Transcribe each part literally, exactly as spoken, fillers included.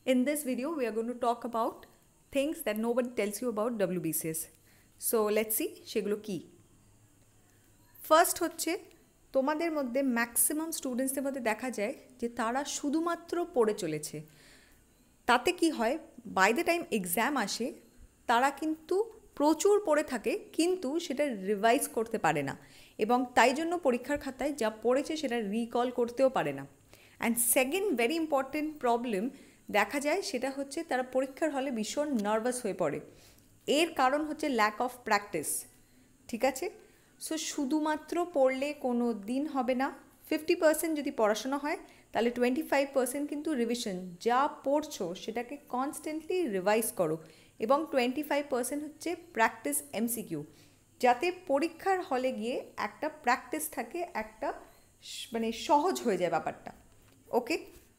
In this video, we are going to talk about things that nobody tells you about W B C S. So let's see সেগুলো কি। First হচ্ছে তোমাদের মধ্যে maximum স্টুডেন্টসদের মধ্যে দেখা যায় যে তারা শুধুমাত্র পড়ে চলেছে। তাতে কি হয়, বাই দ্য টাইম এক্সাম আসে তারা কিন্তু প্রচুর পড়ে থাকে কিন্তু সেটা রিভাইজ করতে পারে না এবং তাই জন্য পরীক্ষার খাতায় যা পড়েছে সেটা রিকল করতেও পারে না। And second very important problem দেখা যায় সেটা হচ্ছে তারা পরীক্ষার হলে ভীষণ নার্ভাস হয়ে পড়ে। এর কারণ হচ্ছে ল্যাক অফ প্র্যাকটিস। ঠিক আছে, সো শুধুমাত্র পড়লে কোনো দিন হবে না। ফিফটি পার্সেন্ট যদি পড়াশোনা হয় তাহলে টোয়েন্টি ফাইভ পার্সেন্ট কিন্তু রিভিশন, যা পড়ছো সেটাকে কনস্ট্যান্টলি রিভাইজ করো এবং টোয়েন্টি ফাইভ পার্সেন্ট হচ্ছে প্র্যাকটিস এমসিকিউ, যাতে পরীক্ষার হলে গিয়ে একটা প্র্যাকটিস থাকে, একটা মানে সহজ হয়ে যায় ব্যাপারটা। Okay,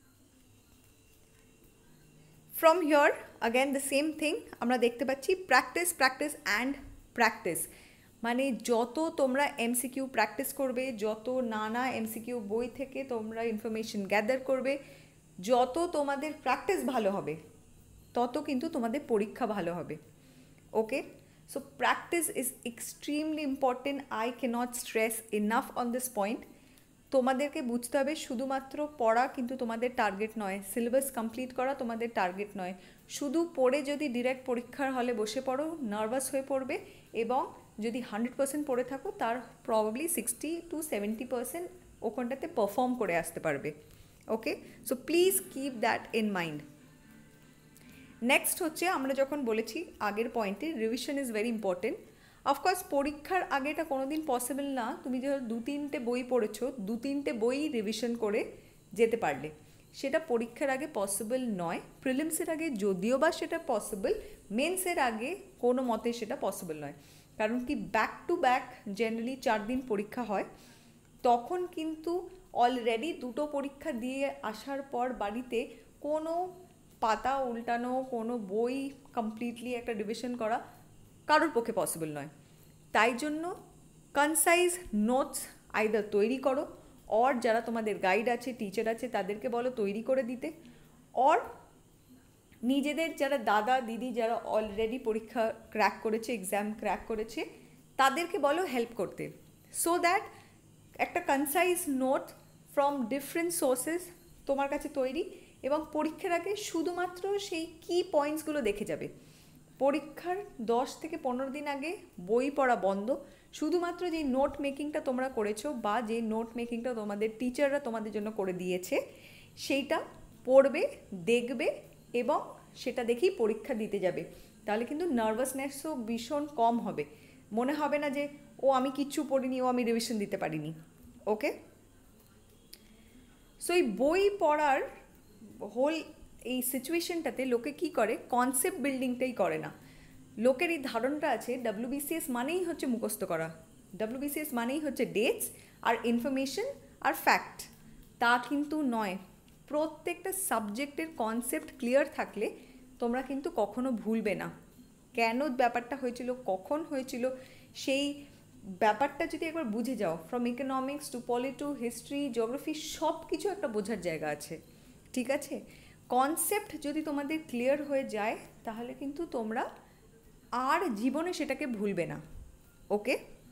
from here again the same thing আমরা দেখতে পাচ্ছি প্র্যাকটিস প্র্যাকটিস অ্যান্ড প্র্যাকটিস। মানে যত তোমরা এমসিকিউ প্র্যাকটিস করবে, যত নানা এমসিকিউ বই থেকে তোমরা ইনফরমেশন গ্যাদার করবে, যত তোমাদের প্র্যাকটিস ভালো হবে তত কিন্তু তোমাদের পরীক্ষা ভালো হবে। Okay, so practice is extremely important. I cannot stress enough on this point. তোমাদেরকে বুঝতে হবে শুধুমাত্র পড়া কিন্তু তোমাদের টার্গেট নয়, সিলেবাস কমপ্লিট করা তোমাদের টার্গেট নয়। শুধু পড়ে যদি ডিরেক্ট পরীক্ষার হলে বসে পড়ো, নার্ভাস হয়ে পড়বে এবং যদি হান্ড্রেড পার্সেন্ট পড়ে থাকো তার probably sixty to seventy percent ওখানটাতে পারফর্ম করে আসতে পারবে। Okay, so please keep that in mind. Next হচ্ছে আমরা যখন বলেছি আগের পয়েন্টে revision is very important. Of course পরীক্ষার আগে এটা কোনো দিন পসিবল না, তুমি যখন দু তিনটে বই পড়েছো দু তিনটে বই রিভিশন করে যেতে পারলে, সেটা পরীক্ষার আগে পসিবল নয়। প্রিলিমসের আগে যদিও বা সেটা পসিবল, মেন্সের আগে কোনো মতে সেটা পসিবল নয়। কারণ কি, ব্যাক টু ব্যাক জেনারেলি চার দিন পরীক্ষা হয়, তখন কিন্তু অলরেডি দুটো পরীক্ষা দিয়ে আসার পর বাড়িতে কোনো পাতা উল্টানো, কোনো বই কমপ্লিটলি একটা রিভিশন করা কারোর পক্ষে পসিবল নয়। তাই জন্য কনসাইজ নোটস আইদার তৈরি করো, অর যারা তোমাদের গাইড আছে, টিচার আছে, তাদেরকে বলো তৈরি করে দিতে, অর নিজেদের যারা দাদা দিদি যারা অলরেডি পরীক্ষা ক্র্যাক করেছে, এক্সাম ক্র্যাক করেছে, তাদেরকে বলো হেল্প করতে, সো দ্যাট একটা concise note from different sources তোমার কাছে তৈরি এবং পরীক্ষার আগে শুধুমাত্র সেই কি পয়েন্টসগুলো দেখে যাবে। পরীক্ষার দশ থেকে পনেরো দিন আগে বই পড়া বন্ধ, শুধুমাত্র যেই নোট মেকিংটা তোমরা করেছো বা যেই নোট মেকিংটা তোমাদের টিচাররা তোমাদের জন্য করে দিয়েছে সেইটা পড়বে, দেখবে এবং সেটা দেখেই পরীক্ষা দিতে যাবে। তাহলে কিন্তু নার্ভাসনেসও ভীষণ কম হবে, মনে হবে না যে ও আমি কিচ্ছু পড়িনি, ও আমি রিভিশন দিতে পারিনি। ওকে, সো এই বই পড়ার হোল এই সিচুয়েশনটাতে লোকে কি করে, কনসেপ্ট বিল্ডিংটাই করে না। লোকের এই ধারণাটা আছে ডব্লিউবিসিএস মানেই হচ্ছে মুখস্থ করা, ডব্লিউবিসিএস মানেই হচ্ছে ডেটস আর ইনফরমেশন আর ফ্যাক্ট। তা কিন্তু নয়। প্রত্যেকটা সাবজেক্টের কনসেপ্ট ক্লিয়ার থাকলে তোমরা কিন্তু কখনো ভুলবে না কেন ব্যাপারটা হয়েছিল, কখন হয়েছিল, সেই ব্যাপারটা যদি একবার বুঝে যাও, from economics to poly to history, geography, সব কিছু একটা বোঝার জায়গা আছে। ঠিক আছে, কনসেপ্ট যদি তোমাদের ক্লিয়ার হয়ে যায় তাহলে কিন্তু তোমরা আর জীবনে সেটাকে ভুলবে না। ওকে,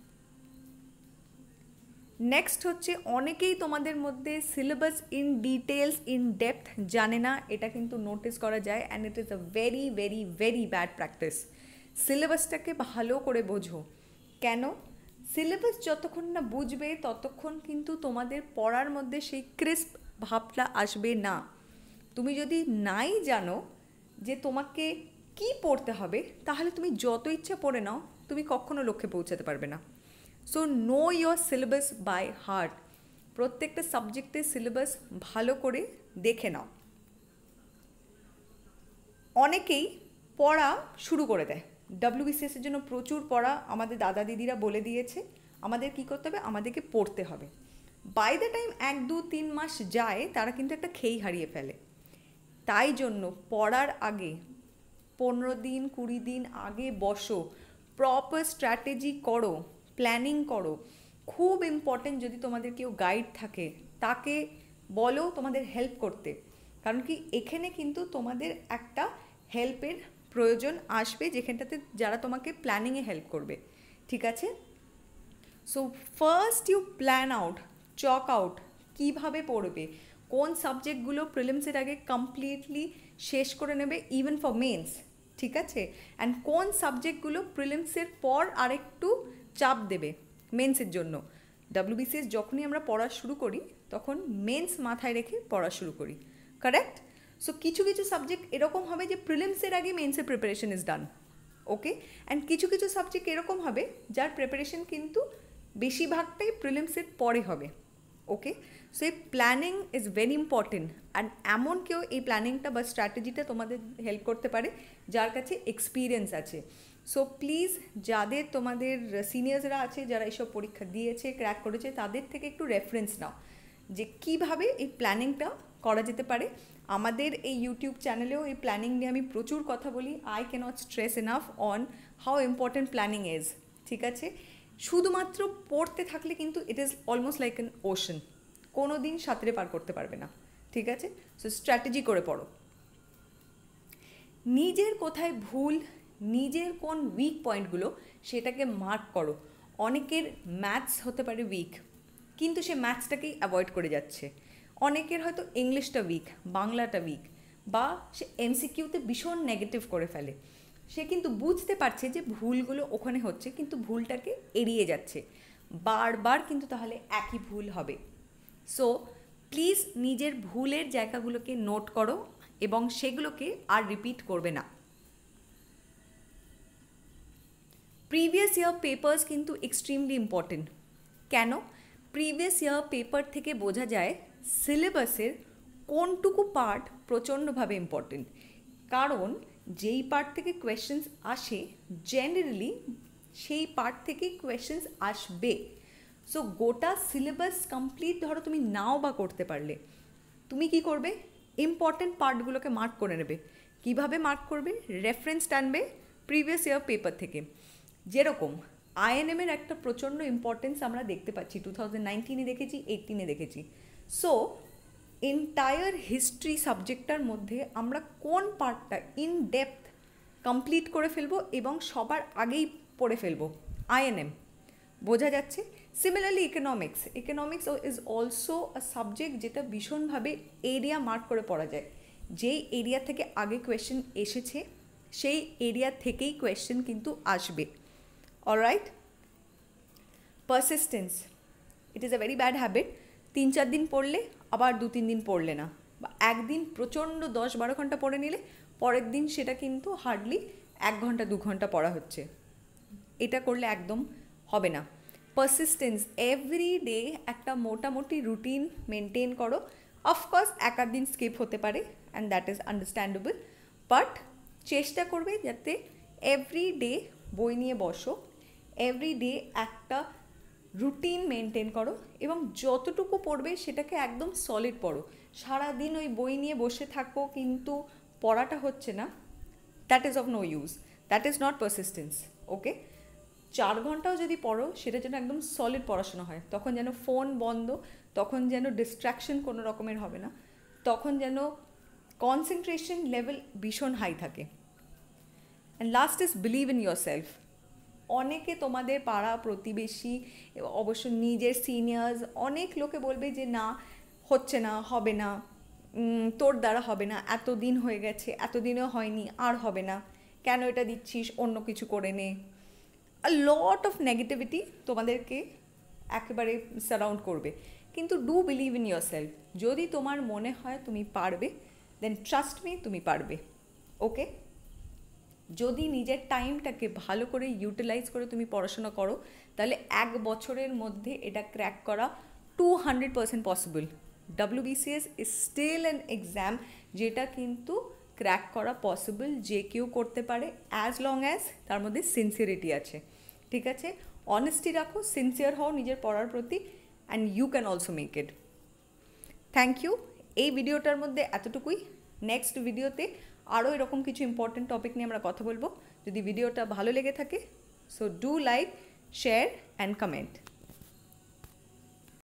নেক্সট হচ্ছে অনেকেই তোমাদের মধ্যে syllabus in details in depth জানে না, এটা কিন্তু নোটিস করা যায় and it is a very very very bad practice. সিলেবাসটাকে ভালো করে বোঝো। কেন, সিলেবাস যতক্ষণ না বুঝবে ততক্ষণ কিন্তু তোমাদের পড়ার মধ্যে সেই ক্রিস্প ভাবটা আসবে না। তুমি যদি নাই জানো যে তোমাকে কি পড়তে হবে তাহলে তুমি যত ইচ্ছা পড়ে নাও, তুমি কখনো লক্ষ্যে পৌঁছাতে পারবে না। So know your syllabus by heart. প্রত্যেকটা সাবজেক্টের সিলেবাস ভালো করে দেখে নাও। অনেকেই পড়া শুরু করে দেয়, ডব্লিউবিসিএসের জন্য প্রচুর পড়া, আমাদের দাদা দিদিরা বলে দিয়েছে আমাদের কি করতে হবে, আমাদেরকে পড়তে হবে। বাই দ্য টাইম এক দু তিন মাস যায় তারা কিন্তু একটা খেই হারিয়ে ফেলে। তাই জন্য পড়ার আগে পনেরো দিন কুড়ি দিন আগে বসো, প্রপার স্ট্র্যাটেজি করো, প্ল্যানিং করো। খুব ইম্পর্টেন্ট, যদি তোমাদের কেউ গাইড থাকে তাকে বলো তোমাদের হেল্প করতে, কারণ কি এখানে কিন্তু তোমাদের একটা হেল্পের প্রয়োজন আসবে, যেখানটাতে যারা তোমাকে প্ল্যানিংয়ে হেল্প করবে, ঠিক আছে? So first you plan out, chalk out কীভাবে পড়বে, কোন সাবজেক্টগুলো প্রিলিমসের আগে কমপ্লিটলি শেষ করে নেবে ইভেন ফর মেন্স, ঠিক আছে? অ্যান্ড কোন সাবজেক্টগুলো প্রিলিমসের পর আরেকটু চাপ দেবে মেন্সের জন্য। ডব্লিউবিসিএস যখনই আমরা পড়া শুরু করি তখন মেন্স মাথায় রেখে পড়া শুরু করি, কারেক্ট? সো কিছু কিছু সাবজেক্ট এরকম হবে যে প্রিলিমসের আগে মেন্সের preparation is done, okay? And কিছু কিছু সাবজেক্ট এরকম হবে যার প্রিপারেশন কিন্তু বেশিরভাগটাই প্রিলিমসের পরে হবে, ওকে? সো এই planning is very important. And এমন কেউ এই প্ল্যানিংটা বা স্ট্র্যাটেজিটা তোমাদের হেল্প করতে পারে যার কাছে এক্সপিরিয়েন্স আছে। সো প্লিজ যাদের তোমাদের সিনিয়র্সরা আছে যারা এইসব পরীক্ষা দিয়েছে, ক্র্যাক করেছে, তাদের থেকে একটু রেফারেন্স নাও যে কীভাবে এই প্ল্যানিংটা করা যেতে পারে। আমাদের এই ইউটিউব চ্যানেলেও এই প্ল্যানিং নিয়ে আমি প্রচুর কথা বলি। I cannot stress enough on how important planning is, ঠিক আছে? শুধুমাত্র পড়তে থাকলে কিন্তু it is almost like an ocean, কোনো দিন সাঁতরে পার করতে পারবে না, ঠিক আছে? সো স্ট্র্যাটেজি করে পড়ো। নিজের কোথায় ভুল, নিজের কোন উইক পয়েন্টগুলো সেটাকে মার্ক করো। অনেকের ম্যাথস হতে পারে উইক, কিন্তু সে ম্যাথসটাকেই অ্যাভয়েড করে যাচ্ছে। অনেকের হয়তো ইংলিশটা উইক, বাংলাটা উইক, বা সে এমসিকিউতে ভীষণ নেগেটিভ করে ফেলে। সে কিন্তু বুঝতে পারছে যে ভুলগুলো ওখানে হচ্ছে, কিন্তু ভুলটাকে এড়িয়ে যাচ্ছে, বারবার কিন্তু তাহলে একই ভুল হবে। সো প্লিজ নিজের ভুলের জায়গাগুলোকে নোট করো এবং সেগুলোকে আর রিপিট করবে না। প্রিভিয়াস ইয়ার পেপার্স কিন্তু এক্সট্রিমলি ইম্পর্টেন্ট। কেন? প্রিভিয়াস ইয়ার পেপার থেকে বোঝা যায় সিলেবাসের কোনটুকু পার্ট প্রচণ্ডভাবে ইম্পর্টেন্ট। কারণ যেই পার্ট থেকে কোয়েশ্চেন্স আসে জেনারেলি সেই পার্ট থেকেই কোয়েশ্চেন্স আসবে। সো গোটা সিলেবাস কমপ্লিট ধরো তুমি নাও বা করতে পারলে, তুমি কি করবে? ইম্পর্টেন্ট পার্টগুলোকে মার্ক করে নেবে। কিভাবে মার্ক করবে? রেফারেন্স টানবে প্রিভিয়াস ইয়ার পেপার থেকে। যেরকম আইএনএমের একটা প্রচণ্ড ইম্পর্টেন্স আমরা দেখতে পাচ্ছি, টু থাউজেন্ড নাইনটিনে দেখেছি, এইটিনে দেখেছি। সো এন্টায়ার হিস্ট্রি সাবজেক্টটার মধ্যে আমরা কোন পার্টটা ইন ডেপথ কমপ্লিট করে ফেলবো এবং সবার আগেই পড়ে ফেলবো, আইএনএম। বোঝা যাচ্ছে? Similarly economics economics is also a subject যেটা ভীষণভাবে এরিয়া মার্ক করে পড়া যায়। যেই এরিয়া থেকে আগে কোয়েশ্চেন এসেছে সেই এরিয়া থেকেই কোয়েশ্চেন কিন্তু আসবে। Alright? Persistence, it is a very bad habit. তিন চার দিন পড়লে আবার দু তিন দিন পড়লে না, বা একদিন প্রচণ্ড দশ বারো ঘন্টা পড়ে নিলে পরের দিন সেটা কিন্তু হার্ডলি এক ঘন্টা দু ঘন্টা পড়া হচ্ছে। এটা করলে একদম হবে না। পারসিস্টেন্স, এভরি ডে একটা মোটামুটি রুটিন মেনটেন করো। অফকোর্স এক আধ দিন স্কিপ হতে পারে and that is understandable, but চেষ্টা করবে যাতে এভরি ডে বই নিয়ে বসো, এভরি ডে একটা রুটিন মেনটেন করো এবং যতটুকু পড়বে সেটাকে একদম সলিড পড়ো। সারাদিন ওই বই নিয়ে বসে থাকো কিন্তু পড়াটা হচ্ছে না, that is of no use, that is not persistence, okay? চার ঘন্টাও যদি পড়ো সেটা যেন একদম সলিড পড়াশোনা হয়, তখন যেন ফোন বন্ধ, তখন যেন ডিস্ট্র্যাকশন কোনো রকমের হবে না, তখন যেন কনসেন্ট্রেশন লেভেল ভীষণ হাই থাকে। And last is believe in yourself. অনেকে তোমাদের পাড়া প্রতিবেশী, অবশ্য নিজের সিনিয়র্স, অনেক লোকে বলবে যে না হচ্ছে না, হবে না, তোর দ্বারা হবে না, এত দিন হয়ে গেছে, এতদিনও হয়নি, আর হবে না, কেন এটা দিচ্ছিস, অন্য কিছু করে নে। আ লট অফ নেগেটিভিটি তোমাদেরকে একেবারে সারাউন্ড করবে, কিন্তু do believe in yourself. যদি তোমার মনে হয় তুমি পারবে, দেন ট্রাস্ট মি, তুমি পারবে, ওকে? যদি নিজের টাইমটাকে ভালো করে ইউটিলাইজ করে তুমি পড়াশোনা করো তাহলে এক বছরের মধ্যে এটা ক্র্যাক করা two hundred percent possible. WBCS is still an exam যেটা কিন্তু ক্র্যাক করা পসিবল, যে কেউ করতে পারে অ্যাজ লং অ্যাজ তার মধ্যে সিনসিয়ারিটি আছে, ঠিক আছে? অনেস্টি রাখো, সিনসিয়ার হও নিজের পড়ার প্রতি, and you can also make it. Thank you. এই ভিডিওটার মধ্যে এতটুকুই। নেক্সট ভিডিওতে আরও এরকম কিছু ইম্পর্টেন্ট টপিক নিয়ে আমরা কথা বলবো। যদি ভিডিওটা ভালো লেগে থাকে, so do like, share and comment.